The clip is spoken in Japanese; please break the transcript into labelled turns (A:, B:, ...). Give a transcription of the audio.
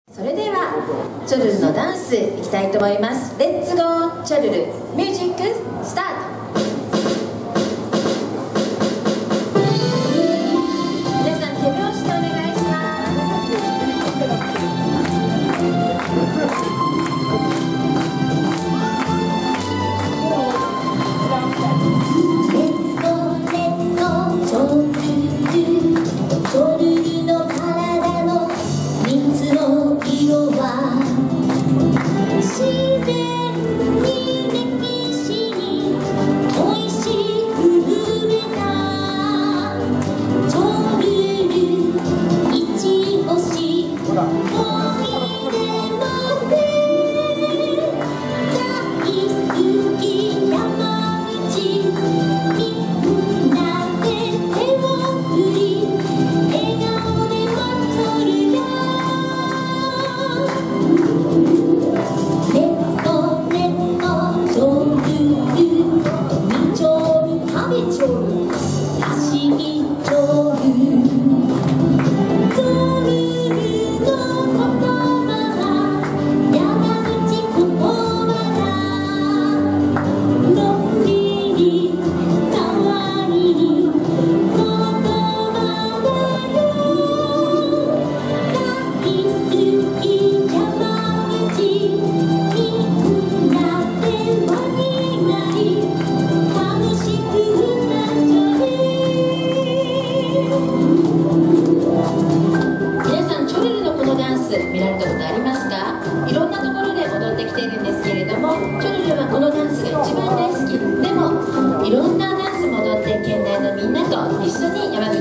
A: それではチョルルのダンスいきたいと思います。レッツゴーチョルル、ミュージックスタート。皆さん手拍子でお願いします。
B: レッツゴーレッツゴーチョルル、チョルルの体の3つの色は自然に歴史に恋しく埋めたチョルル一押し恋でもね大好き山口みんなで手を振り笑顔で待っとるよ。レッツゴーレッツゴーチョルル、みちょる食べちょるらしいチョルル、チョルルの言葉は山口言葉だ。のんびりかわいい言葉だよ。大好き山口みんなで輪になり楽しく歌っちゃえ。
A: 皆さんチョルルのこのダンス見られたことありますか？いろんなところで踊ってきているんですけれども、チョルルはこのダンスが一番大好き。でもいろんなダンスも踊って県内のみんなと一緒に山口